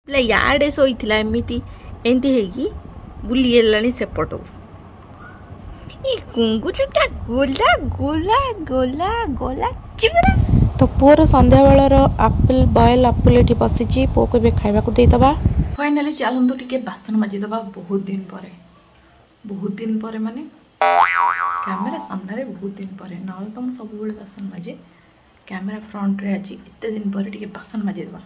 ପିଲା ୟାଡେ ଶୋଇଥିଲା ଏମିତି ଏମିତି ହେଇକି ବୁଲିଗଲାଣି ସେପଟୁ। ଏ କୁଙ୍ଗୁରୁଟା ଗୋଲା ଗୋଲା ଗୋଲା ଗୋଲା ଚିବରା। तो पुअर संध्या बेलर आपिल बॉयल आपिल एठी बसिची पुओ को बे खाइबा को देइतबा। फाइनली चलंतु टिके बासन माजी दबा। बहुत दिन परे माने कैमरा सामने रे बहुत दिन परे न तो हम सब बेले बासन माजे कैमरा फ्रंट रे अछि इतने दिन परे टिके बासन माजी दबा।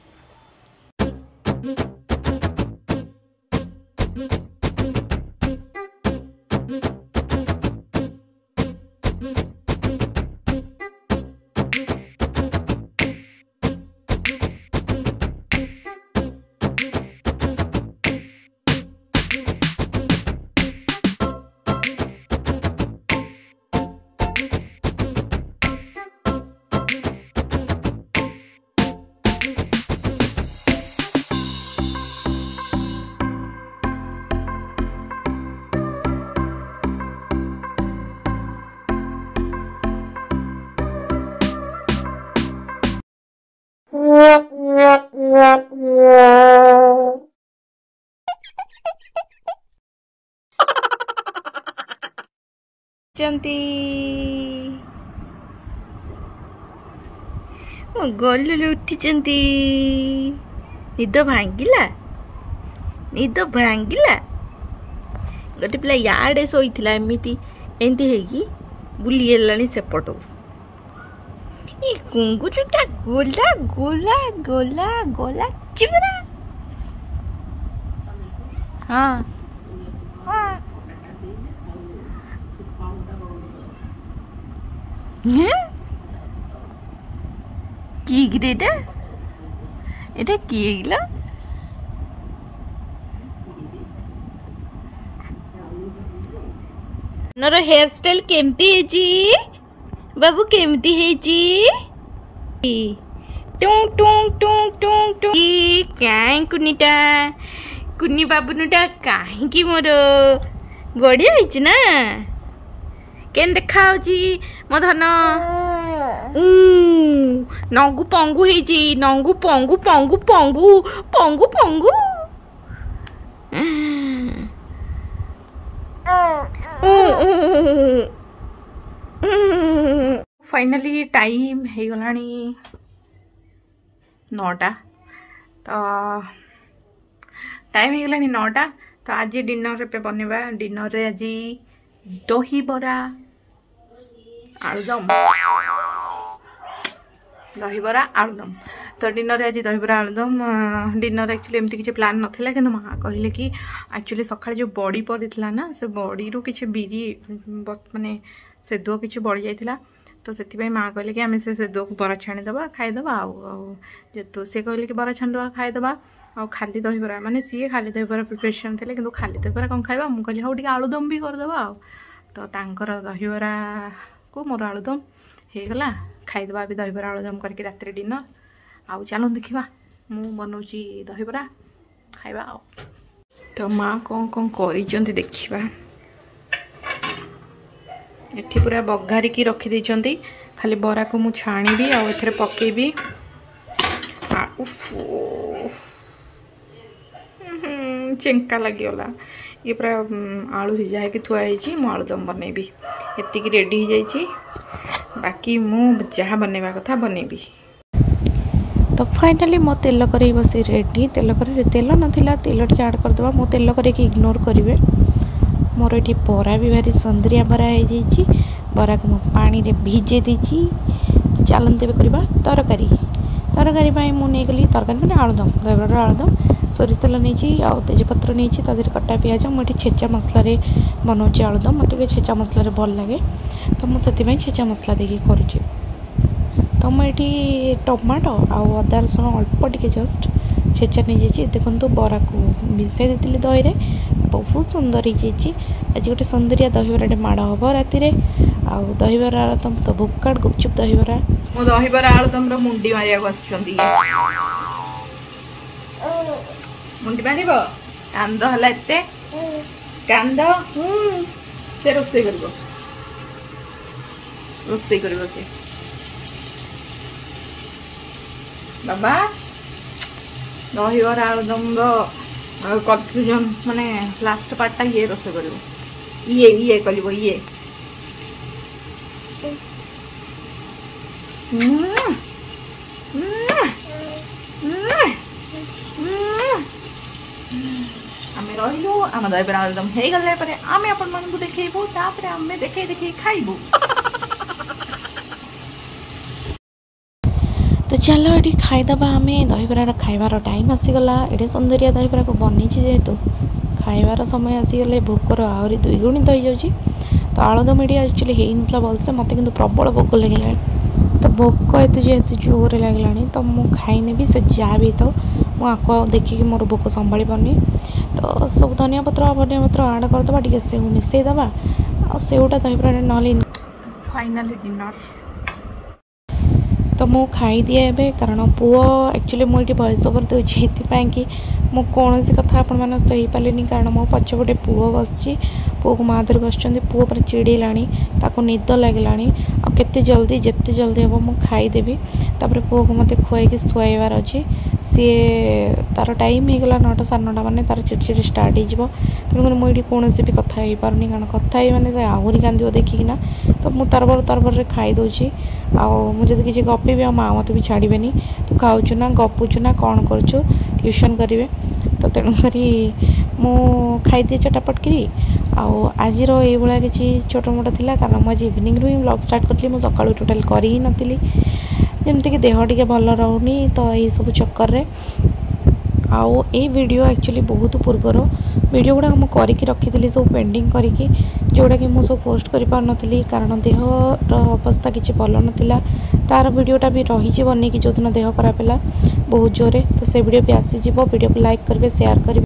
गलु उठिचंती निद भांगिला गोटे पिला याडे शोइथिला एमिति एंती हेकी बुलिगलानी सेपटू। ए कुंगुरुटा गोला गोला गोला गोला चिबरा। हाँ কি গিরে এটা কি এগুলা? नर हेयर स्टाइल केमती हेची बाबू केमती हेची टुं टुं टुं टुं टुं काई कुनिटा कुनी बाबूनुटा काहे की मोर बढिया हेची ना केन देखा होची मो धन नंगू पंगू हेची नंगू पंगू पंगू पंगू पंगू पंगू फाइनली टाइम हे गलानी 9टा तो टाइम हे गलानी 9टा तो आज डिनर पे बनेबा। डिनर रे आज दही बरा आलुदम दही बरा आलुदम तो डिनर आज दही बरा आलुदम। डिनर एक्चुअली एमती किसी प्लान नथिला कि माँ कहले कि एक्चुअली सकाळे जो बड़ी पड़ीला ना से बड़ी रू किसी बिरी माने सेदुआ किसी बड़ी जाइथिला तो से माँ कहले कि आम से सेदुआ को बरा छाणीदबा खाईदबा जेतु सी कहले कि बरा छाणीदबा खाईदबा आ खाली दही बरा माने सी खाली दही बरा प्रिपरेशन थे कि खाली दही बरा कौन खाइबा मुझे कहली हाँ टे आलुदम भी करदबा तो तांकर दही बरा को मोर आलुदम होगला खाईदबा भी दही बरा आलुदम करके रात डिनर आउ चलो देखा मु बनाऊँगी दही बरा खाइबा तो माँ कौन कौन कर देखा एठी पूरा बघारिकी रखी खाली बरा को मु छाणी आउ पकेबी चेंका लगिगला ये पूरा आलू सीझा है थुआई मु आलुदम बनैबी एतिकी रेडी हो जाइए बाकी मु जहाँ बनैबा कथा बनैबी। तो फाइनली मो तेल करी बसी रेडी तेल करी तेल नाला तेल टे ऐड करदे मो तेल करके इग्नोर करेंगे मोर ये बरा भी भारी सुंदरिया बरा हो बरा को पानी रे भिजे देची। चलते करवा तरकारी तरकारी मुझे गली तरकारी मैंने आलुदम दहीबरा आलुदम सोरिष तेल नहीं आउ तेजपत्र नहीं तादेह कटा पिज मुझे छेचा मसला बनाऊँ आलुदम मतलब छेचा मसला भल लगे तो मुझे छेचा मसला देकी करुँचे। तो मुझे टमाटो आउ अदा रसुण अल्प टे जस्ट छेचा नहीं जाइए देखो बरा को मिसाई देती दही रे बहुत सुंदर हो आज गोटे सुंदरिया दहीबरा माड़ हम राति आउ दहीबरा आलुदम तो भुकाड़ गुपचुप दहीबरा मो दहीबरा आलुदम मुंडी मारिया मुंडी मार कांद है एते कांद से रोसे कर बाबा दहीबरा आलुदम कन्फ्यूजन माने लास्ट पार्टा ये रोसे कर ये कर ये आम रही आम दहीबरा आलुदम हो गले आम आपण मानू देखू आम देखे देखे खाइबू। तो चलो ये खाईदबा आम दहीबरार खाइबार टाइम आसीगला ये सौंदर्य दहीबरा को बनी जेहेतु खाइबार समय आसीगले भोकर आहरी 2 गुणित हो जाऊँगी। तो आलुदम ये एक्चुअली हो ना भलसे मत कि प्रबल भोक लगे तो भोक एत जेहेतु जोर लगे तो मुझे खाईनेबी से जहाँ भी था मुझे देखिकी मोर भोक संभाली पानी। तो सब धनिया पत्र आड करदे टे सेव मिसईदे आ सेवटा दहीबरा ना फाइनली डिनर तो मु खाई दिए एबे कारण पुओ एक्चुअली मुझे वॉइस ओवर दूसरी कि मु कौन सी कथा आपण मान सही पारे कारण मो पछपटे पुओ बस पुओ को माँ धरी बस पुओ पर चिड़ेला ताको निद लगला आते जल्दी जिते जल्दी हम मु खाईदेवी तापर पुओ को मत खुआई शुआइबार अच्छी सी तार टाइम होगला 9टा 9:30 मैंने तार चिड़चिड़ स्टार्ट हो तेणुक मुझे कौन भी कथा हो पारनी कारण कथा मैंने से आहरी कांद देखिकिना तो मुझे तरबर खाई दूची मुझे किसी गपी भी माँ मत भी छाड़बेनि तू खाऊचु ना गपुचु ना कौन करुचु ट्यूशन करेंगे तो तेणुक मु खाईदिए चटापट करी आज ये किसी छोट मोट थी कारण मुझे इवनिंग ही ब्लॉग स्टार्ट करी मुझे सकाळू टोटाल कर ही नी जमती देह टे भल रोनी तो ये सब चक्कर रे आउ ए वीडियो एक्चुअली बहुत पूर्वर वीडियो गुड़ा मुझे करके रखी सब पेंडिंग करके जोड़ा कि मुझे सब पोस्ट कर पार नी कारण देह अवस्था किसी भल नाला तार वीडियोटा भी रही बन कि जो दिन देह खराब है बहुत जोरे तो से वीडियो भी आसीज वीडियो को लाइक करेंगे शेयर करेंगे।